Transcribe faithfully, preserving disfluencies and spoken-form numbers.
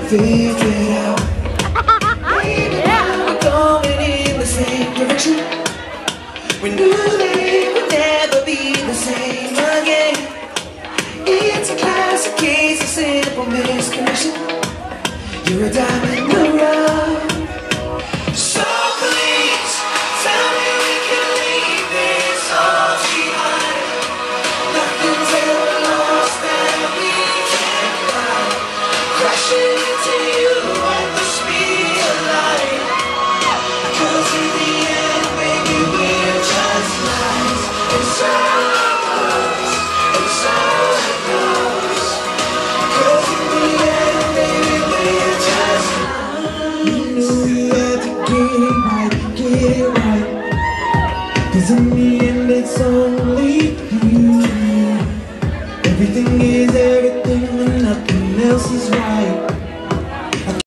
figure it out. Maybe now we're going in the same direction. We knew that it would never be the same again. It's a classic case of simple misconnection. You're a diamond in the rough. So please tell me we can leave this all behind. Nothing's ever lost that we can't find. Crashing into you at the speed of light. 'Cause in the end, baby, we're just lies. And so it goes, and so it goes. 'Cause in the end, baby, we're just lies. You knew you had to get it right, get it right. 'Cause in the end, it's only you. Everything is everything when nothing else is right.